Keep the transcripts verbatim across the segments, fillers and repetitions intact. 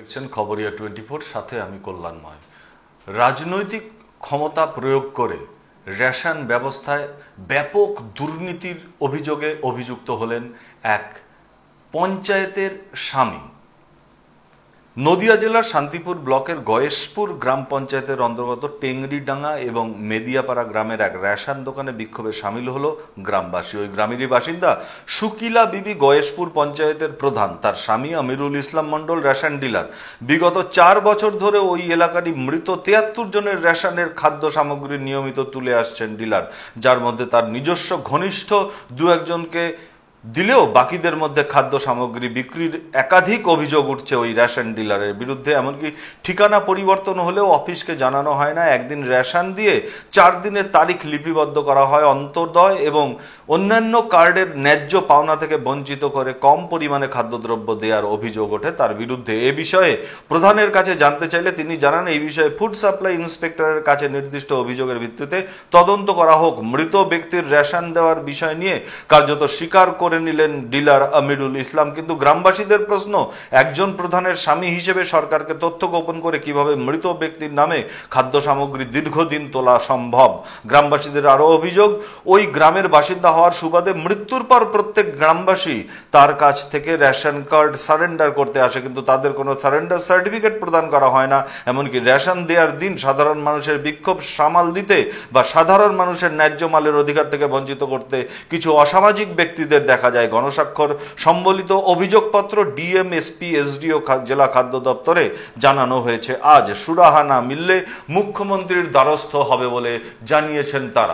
দেখছেন Khabariya twenty four, সাথে আমি কল্যাণময়। রাজনৈতিক ক্ষমতা প্রয়োগ করে রেশন ব্যবস্থায় ব্যাপক দুর্নীতির অভিযোগে অভিযুক্ত হলেন এক পঞ্চায়েতের স্বামী। নদিয়া জেলার শান্তিপুর ব্লকের গয়েশপুর গ্রাম পঞ্চায়েতের অন্তর্গত টেংরিডাঙ্গা এবং মেদিয়াপাড়া গ্রামের এক রেশন দোকানে বিক্ষোভে সামিল হলো গ্রামবাসী। ওই গ্রামেরই বাসিন্দা শুকিলা বিবি গয়েশপুর পঞ্চায়েতের প্রধান, তার স্বামী আমিরুল ইসলাম মণ্ডল রেশন ডিলার। বিগত চার বছর ধরে ওই এলাকারই মৃত তিয়াত্তর জনের রেশনের খাদ্য সামগ্রী নিয়মিত তুলে আসছেন ডিলার, যার মধ্যে তার নিজস্ব ঘনিষ্ঠ দু একজনকে দিলেও বাকিদের মধ্যে খাদ্য সামগ্রী বিক্রির একাধিক অভিযোগ উঠছে ওই রেশন ডিলারের বিরুদ্ধে। এমনকি ঠিকানা পরিবর্তন হলেও অফিসকে জানানো হয় না। একদিন রেশন দিয়ে চার দিনের তারিখ লিপিবদ্ধ করা হয় অন্তর্দয় এবং অন্যান্য কার্ডের ন্যায্য পাওনা থেকে বঞ্চিত করে কম পরিমাণে খাদ্যদ্রব্য দেওয়ার অভিযোগ ওঠে তার বিরুদ্ধে। এ বিষয়ে প্রধানের কাছে জানতে চাইলে তিনি জানান, এই বিষয়ে ফুড সাপ্লাই ইন্সপেক্টরের কাছে নির্দিষ্ট অভিযোগের ভিত্তিতে তদন্ত করা হোক। মৃত ব্যক্তির রেশন দেওয়ার বিষয় নিয়ে কার্যত স্বীকার করে নিলেন ডিলার আমিরুল ইসলাম। কিন্তু গ্রামবাসীদের প্রশ্ন, একজন প্রধানের স্বামী হিসেবে সরকারকে তথ্য গোপন করে কিভাবে মৃত ব্যক্তির নামে খাদ্য সামগ্রী দীর্ঘদিন তোলা সম্ভব? গ্রামবাসীদের আরো অভিযোগ, ওই গ্রামের বাসিন্দা হওয়ার সুবাদে মৃত্যুর পর প্রত্যেক গ্রামবাসী তার কাছ থেকে রেশন কার্ড সারেন্ডার করতে আসে, কিন্তু তাদের কোনো সারেন্ডার সার্টিফিকেট প্রদান করা হয় না। এমনকি রেশন দেওয়ার দিন সাধারণ মানুষের বিক্ষোভ সামাল দিতে বা সাধারণ মানুষের ন্যায্য মালের অধিকার থেকে বঞ্চিত করতে কিছু অসামাজিক ব্যক্তিদের দেখা যায়। গণস্বাক্ষর সম্বলিত অভিযোগপত্র ডিএম, এসপি, এসডিও জেলা খাদ্য দপ্তরে জানানো হয়েছে। আজ সুরাহা না মিললে মুখ্যমন্ত্রীর দ্বারস্থ হবে বলে জানিয়েছেন তারা।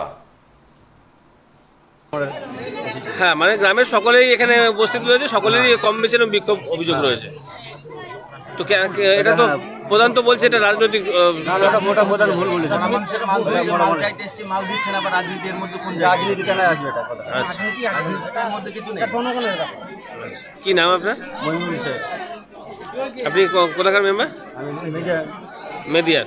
হ্যাঁ, মানে গ্রামের সকলেই এখানে উপস্থিত রয়েছে, সকলেরই কম বেশি বিক্ষোভ অভিযোগ রয়েছে। তো এটা তো প্রধান তো বলছে এটা রাজনৈতিক, কি নাম আপনার? আপনি কোথাকার মেম্বার? মেদিয়া।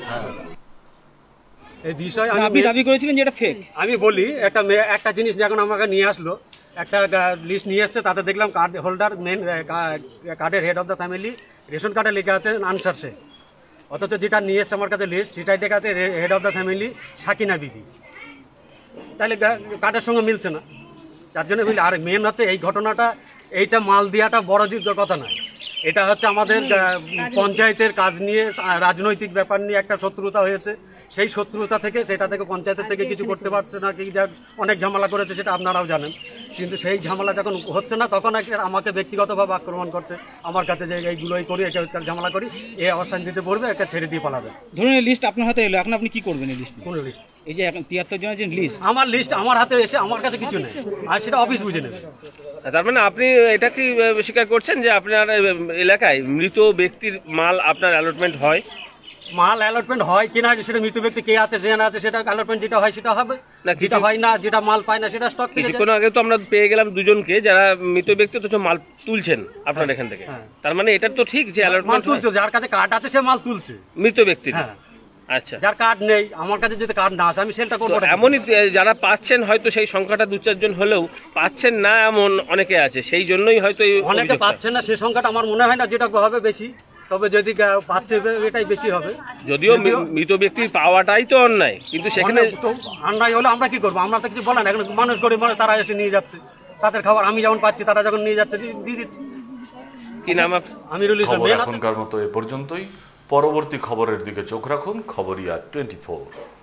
এই বিষয় আপনি দাবি করেছিলেন যে এটা ফেক। আমি বলি, একটা একটা জিনিস যখন আমাকে নিয়ে আসলো, একটা লিস্ট নিয়ে আসছে, তাতে দেখলাম কার্ড হোল্ডার মেন কার্ডের head of the family ration কার্ডে লেখা আছে আনসার শেখ, অথচ যেটা নিয়ে এসছে আমার কাছে লিস্ট, সেটাই দেখা আছে head of the family Sakina Bibi. তাহলে কার্ডের সঙ্গে মিলছে না, যার জন্য বুঝলি। আর মেন হচ্ছে এই ঘটনাটা, এইটা মাল দেওয়াটা বড় যোগ্য কথা নয়, এটা হচ্ছে আমাদের পঞ্চায়েতের কাজ নিয়ে, রাজনৈতিক ব্যাপার নিয়ে একটা শত্রুতা হয়েছে। সেই শত্রুতা থেকে, সেটা থেকে পঞ্চায়েতের থেকে কিছু করতে পারছে না, কি যা অনেক ঝামেলা করেছে সেটা আপনারাও জানেন। কিন্তু সেই ঝামেলা যখন হচ্ছে না, তখন আমাকে ব্যক্তিগতভাবে আক্রমণ করছে আমার কাছে, যে এইগুলোই করি, এটা ঝামেলা করি, এই অবস্থান দিতে পড়বে, একটা ছেড়ে দিয়ে পালাবে। ধরুন এই লিস্ট আপনার হাতে এলো, এখন আপনি কি করবেন? এই লিস্ট, কোন লিস্ট? এই যে এখন তিয়াত্তর জনের যে লিস্ট, আমার লিস্ট আমার হাতে এসে আমার কাছে কিছু নেই, আর সেটা অফিস বুঝে নেবে। তার মানে আপনি এটা কি স্বীকার করছেন যে আপনার এলাকায় মৃত ব্যক্তির মাল আপনার অ্যালটমেন্ট হয়? মাল অ্যালটমেন্ট হয় কিনা সেটা মৃত ব্যক্তি কে আছে সেখানে আছে, সেটা অ্যালটমেন্ট যেটা হয় সেটা হবে, না যেটা হয় না, যেটা মাল পায় না সেটা স্টক থেকে। কিছুক্ষণ আগে তো আমরা পেয়ে গেলাম দুজনকে যারা মৃত ব্যক্তি অথচ মাল তুলছেন আপনার এখান থেকে। তার মানে এটা তো ঠিক যে মাল তুলছে, যার কাছে কার্ড আছে সে মাল তুলছে মৃত ব্যক্তি। আচ্ছা, যার কার্ড নেই, আমার কাছে যদি কার্ড না আসে আমি সেলটা করবো। এমনই যারা পাচ্ছেন, হয়তো সেই সংখ্যাটা দু চারজন হলেও পাচ্ছেন না এমন অনেকে আছে, সেই জন্যই হয়তো অনেকে পাচ্ছেন না। সেই সংখ্যাটা আমার মনে হয় না যেটা হবে বেশি, তবে যদি পাচ্ছে এটাই বেশি হবে। যদিও মৃত ব্যক্তির পাওয়াটাই তো অন্যায়, কিন্তু সেখানে অন্যায় হলে আমরা কি করবো? আমরা তো কিছু বলেন, এখন মানুষ গরিব মানুষ, তারা এসে নিয়ে যাচ্ছে তাদের খাবার। আমি যেমন পাচ্ছি, তারা যখন নিয়ে যাচ্ছে দিয়ে দিচ্ছি। কি নাম? আমিরুল ইসলাম। এখনকার মতো এ পর্যন্তই। পরবর্তী খবরের দিকে চোখ রাখুন খবরিয়া টোয়েন্টি ফোর।